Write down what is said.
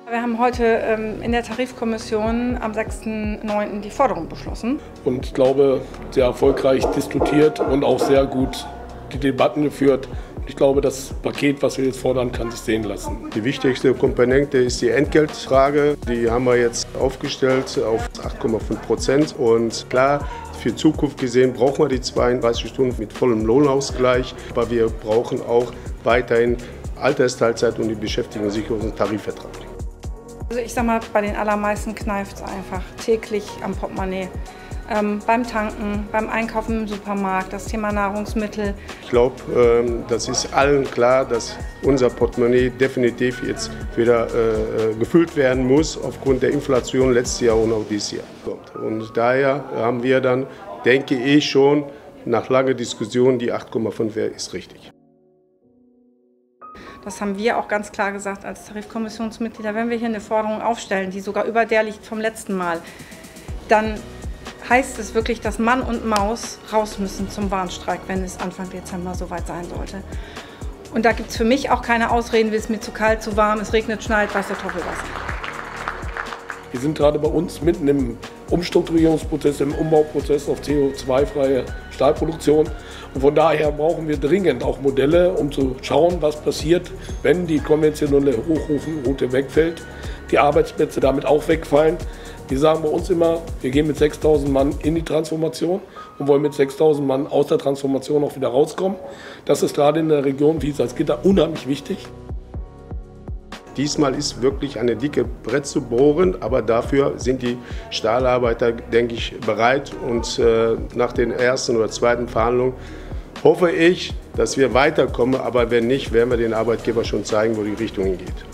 Wir haben heute in der Tarifkommission am 6.9. die Forderung beschlossen. Und ich glaube, sehr erfolgreich diskutiert und auch sehr gut die Debatten geführt. Ich glaube, das Paket, was wir jetzt fordern, kann sich sehen lassen. Die wichtigste Komponente ist die Entgeltfrage. Die haben wir jetzt aufgestellt auf 8,5%. Und klar, für Zukunft gesehen brauchen wir die 32 Stunden mit vollem Lohnausgleich. Aber wir brauchen auch weiterhin Altersteilzeit und die Beschäftigungssicherung und Tarifvertrag. Also ich sag mal, bei den allermeisten kneift es einfach täglich am Portemonnaie. Beim Tanken, beim Einkaufen im Supermarkt, das Thema Nahrungsmittel. Ich glaube, das ist allen klar, dass unser Portemonnaie definitiv jetzt wieder gefüllt werden muss aufgrund der Inflation letztes Jahr und auch dieses Jahr. Und daher haben wir dann, denke ich schon, nach langer Diskussion, die 8,5 ist richtig. Das haben wir auch ganz klar gesagt als Tarifkommissionsmitglieder. Wenn wir hier eine Forderung aufstellen, die sogar über der liegt vom letzten Mal, dann heißt es wirklich, dass Mann und Maus raus müssen zum Warnstreik, wenn es Anfang Dezember soweit sein sollte. Und da gibt es für mich auch keine Ausreden, wie es mir zu kalt, zu warm, es regnet, schneit, weiß der Teufel was. Wir sind gerade bei uns mitten im Umstrukturierungsprozess, im Umbauprozess auf CO2-freie Stahlproduktion. Und von daher brauchen wir dringend auch Modelle, um zu schauen, was passiert, wenn die konventionelle Hochofenroute wegfällt, die Arbeitsplätze damit auch wegfallen. Wir sagen bei uns immer, wir gehen mit 6.000 Mann in die Transformation und wollen mit 6.000 Mann aus der Transformation auch wieder rauskommen. Das ist gerade in der Region wie Salzgitter unheimlich wichtig. Diesmal ist wirklich eine dicke Brett zu bohren, aber dafür sind die Stahlarbeiter, denke ich, bereit. Und nach den ersten oder zweiten Verhandlungen hoffe ich, dass wir weiterkommen. Aber wenn nicht, werden wir den Arbeitgeber schon zeigen, wo die Richtung hingeht.